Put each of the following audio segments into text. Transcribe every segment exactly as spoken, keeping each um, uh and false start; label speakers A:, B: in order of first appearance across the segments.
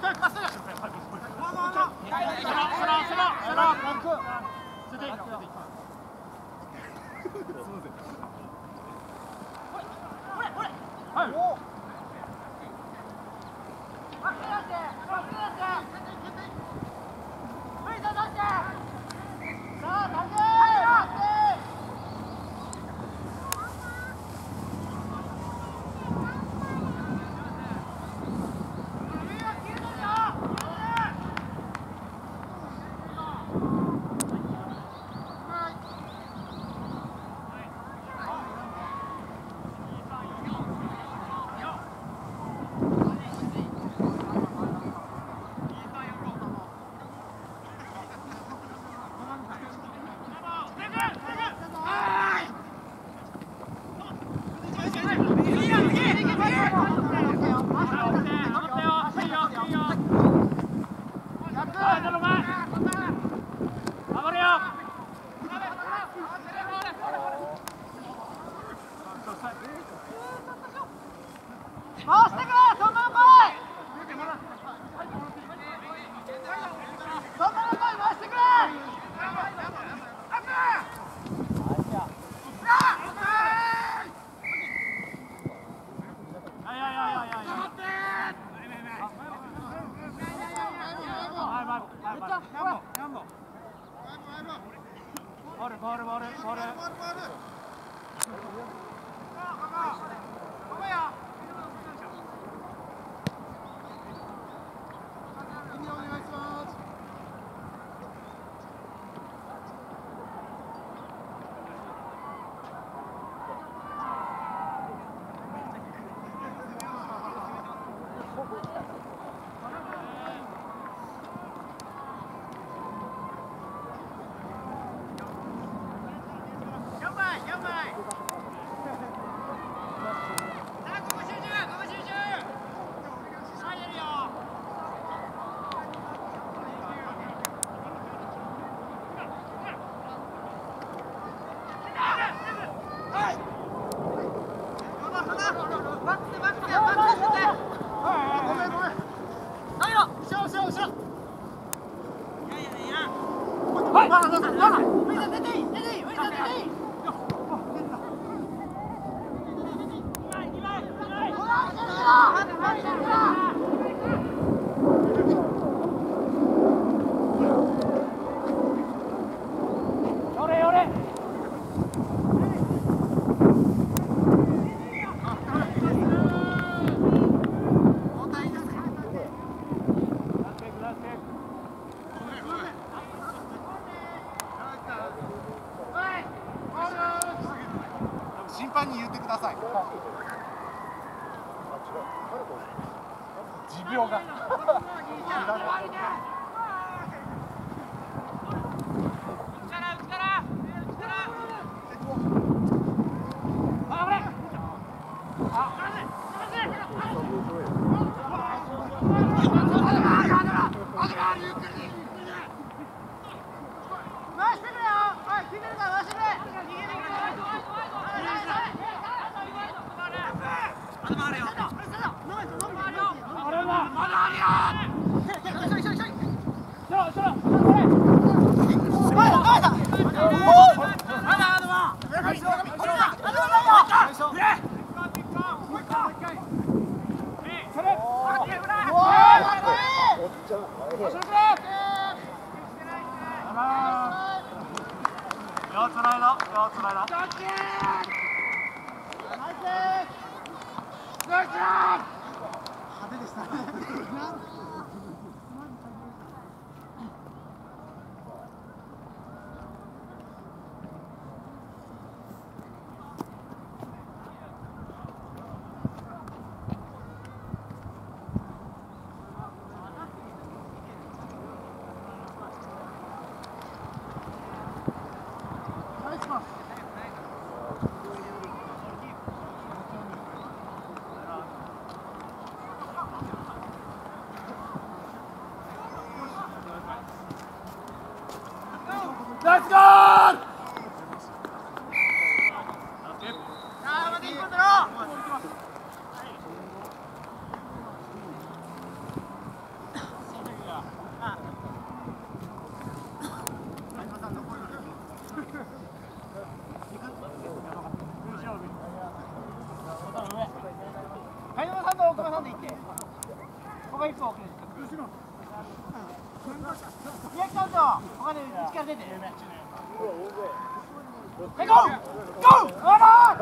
A: Let's go! ここ一個 OK です。宮城さんと他で力出て。はい、ゴーゴーあらー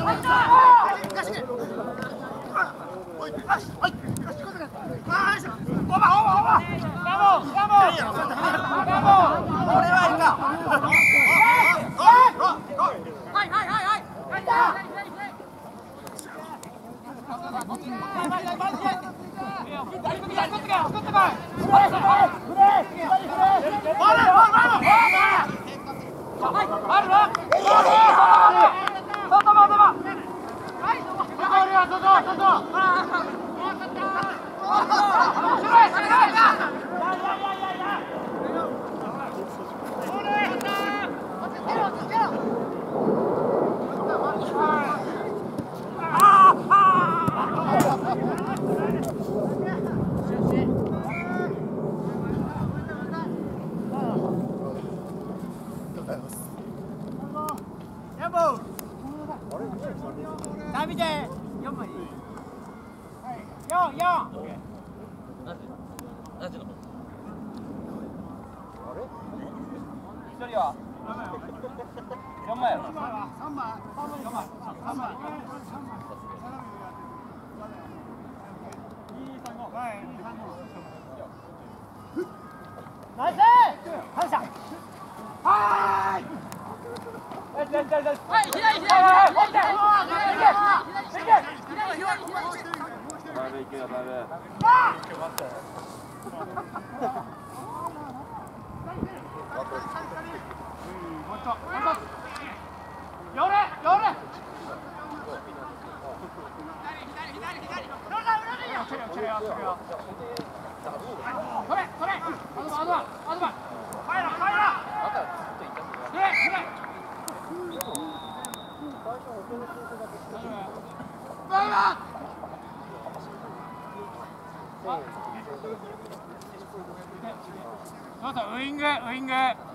A: ウイング、ウイング。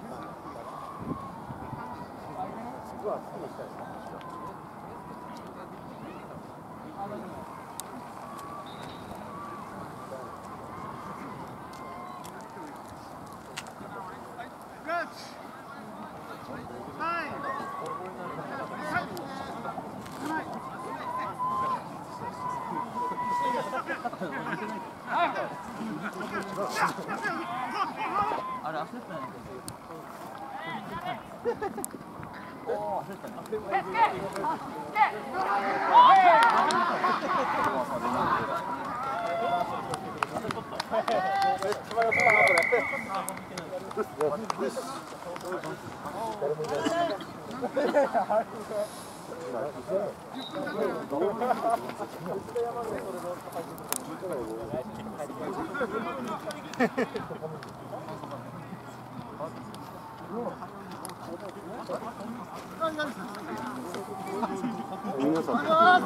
B: 皆さん、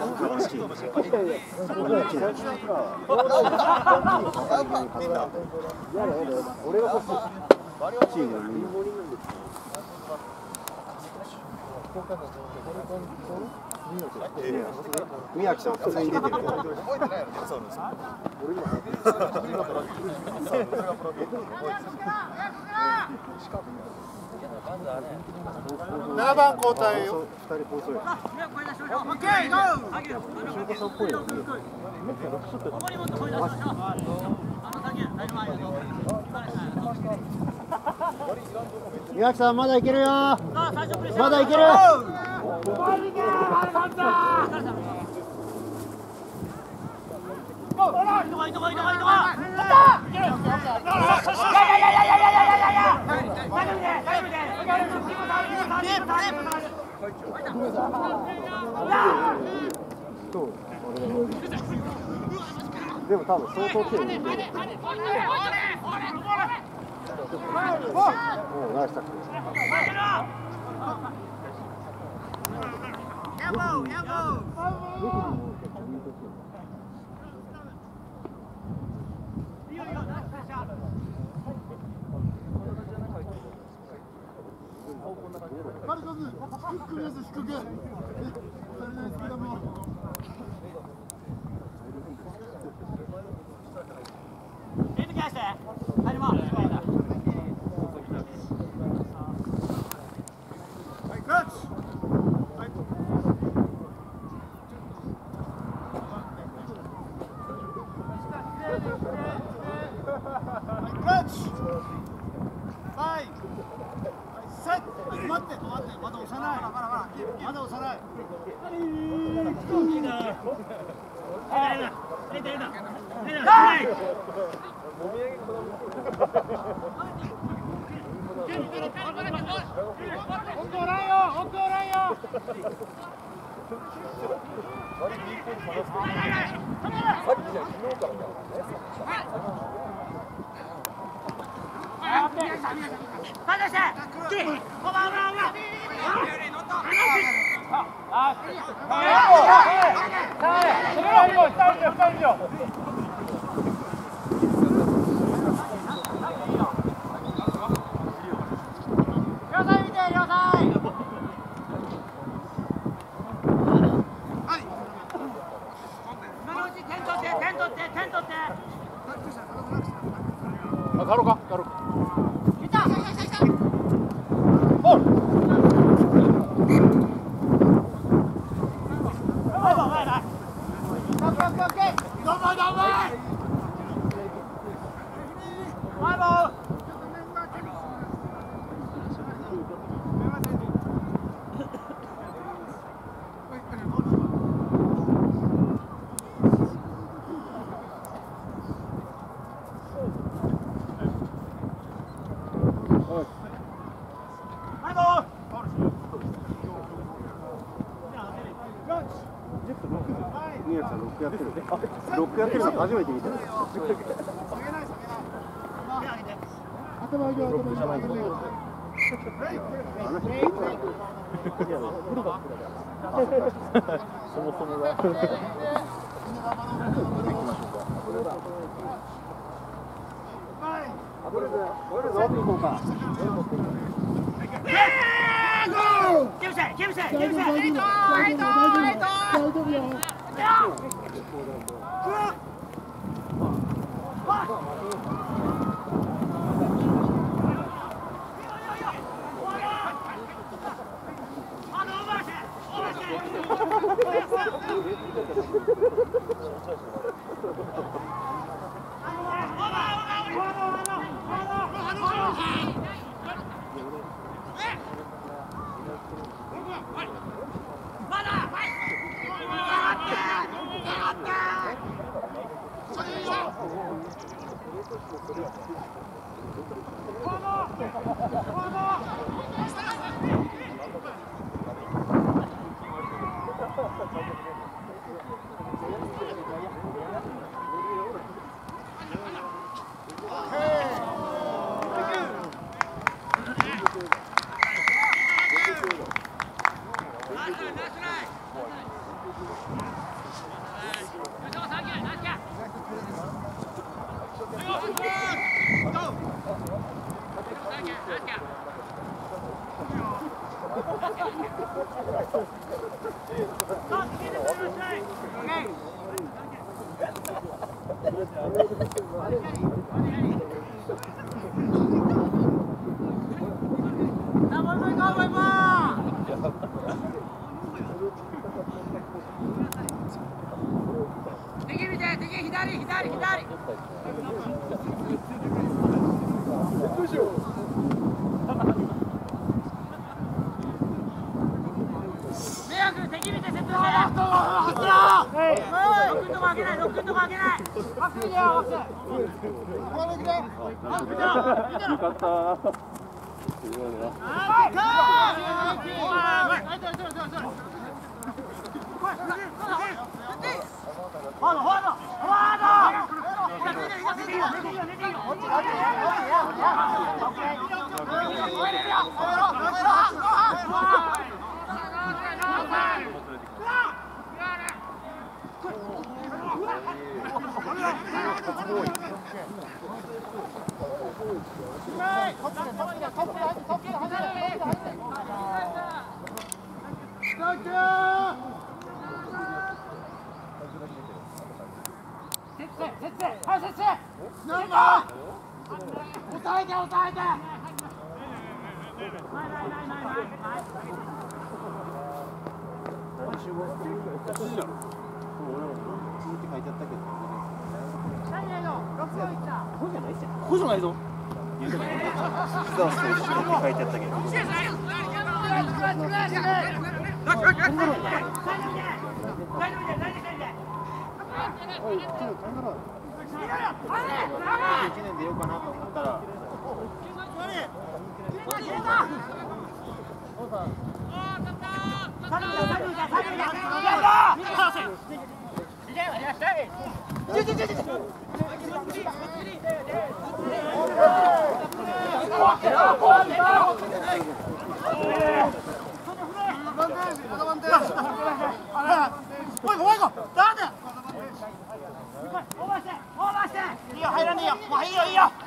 B: 俺が欲しい。チームに。宮城さん普通に出てる。
C: ななばん交代よ。
B: ふたり放送よ。
A: オッケー、ゴー。
B: 宮城さんまだいけるよ。まだいける。でも多分相当強い。おお、ナイスタックル。ヤボー、ヤボー。
C: マルコス、低くです、低く。それでスピードも。
B: ロックやってるの初めて見た。頭上げろ、頭上げろ。そもそもが。これで、これで飲み行こうか。
A: Give us that, give us that, give us that.
B: ここじゃないぞ。
D: 実はそう一緒に書いてあったけど。いちねん出ようかなと思ったら。
A: いいよ、入らねえよ。もういいよ、いいよ。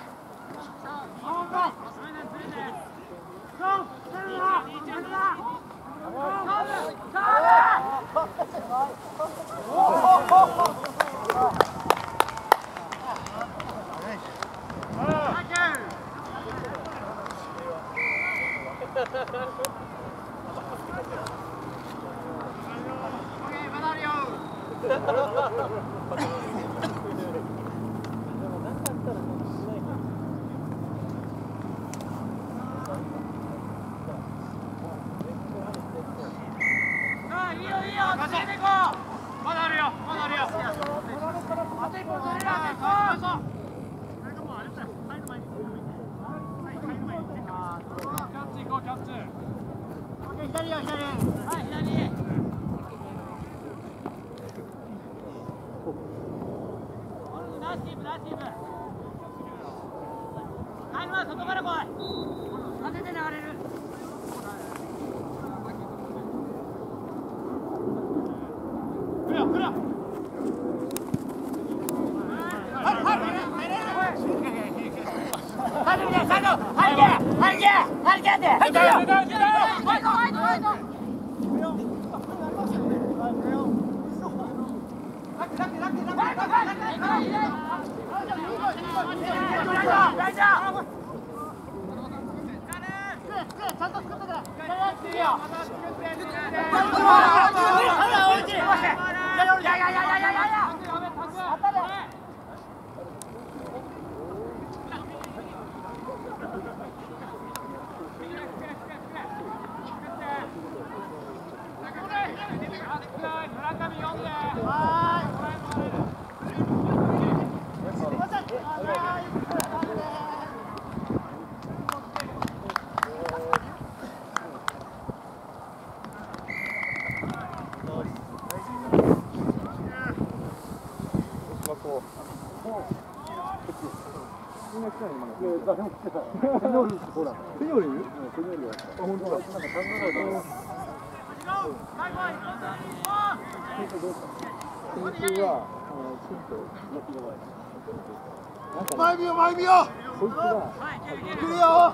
C: 前見よ前見よこいつが来るよ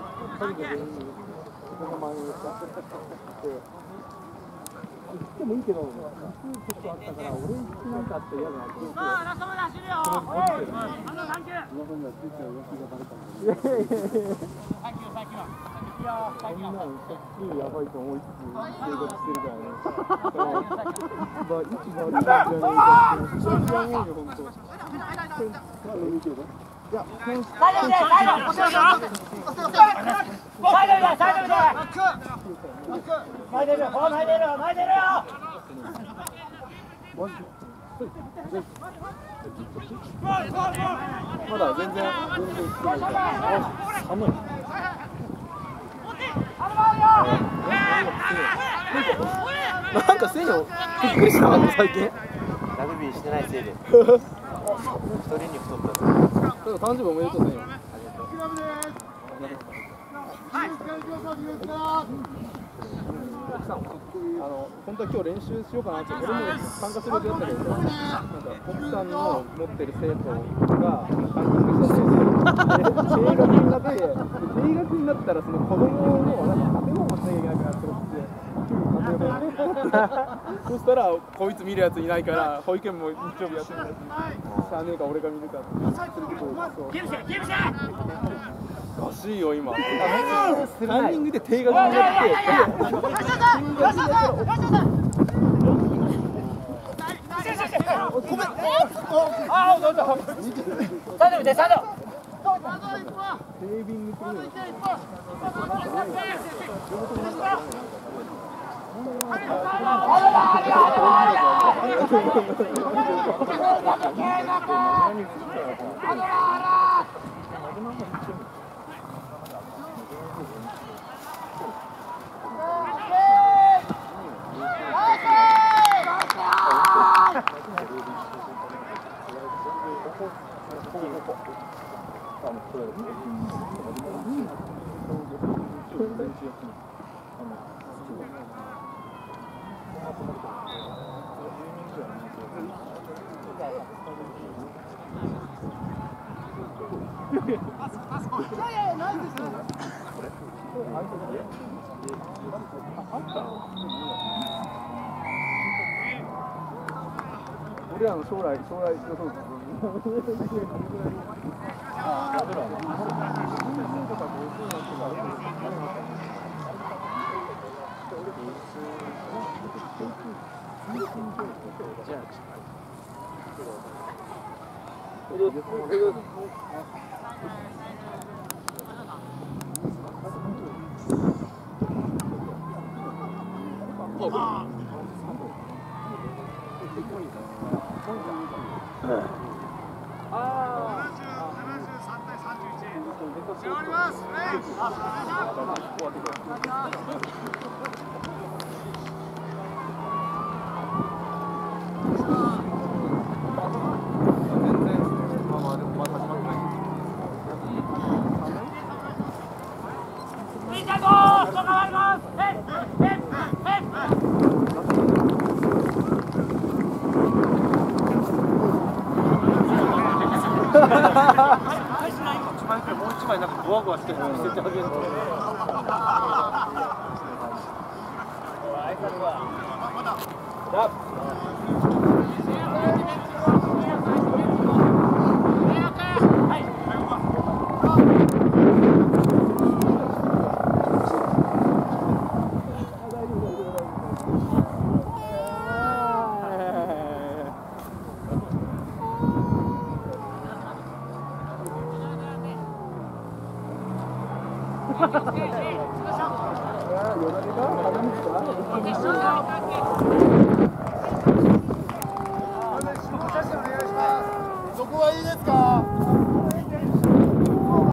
B: 行ってもいいけど、普通結構あったから、俺行ってなんかあって嫌だなって。
A: さあ、ラストまで走るよ。あとさん球。
B: いやいやいやいや。
A: さん球、さん球。いや、さん球。
B: こんなんさっきやばいと思いつつ生活してるからね。まあ、位置が悪いんじゃないかって、それじゃ思うよ、本当。まあ、いいけど。いや、
A: サイドで、サイド。サイドで、サイドで。前出る、前出る、前出るよ。
B: まだ全然全然寒い。なんかせいよ、びっくりしたの最近。
D: ラグビーしてないせいで。一人に太った。
B: 誕生日おめでとうね。あの本当は今日練習しようかなって、俺も参加する予定だったけど、なんか奥さんの持ってる生徒が参加したせいで、定額になって、定額になったらその子供のなんか食べ物をしなきゃいけなくなってって、急に食べそしたらこいつ見るやついないから保育園も日曜日休みだし、しゃあねえか俺が見るかって連れてこい。おかしいよ今。タイミングで手が踏んでテービングするよ。俺らの将来、将来予想図。もう一枚なんかゴワゴワしてるの見せてあげると。よだれが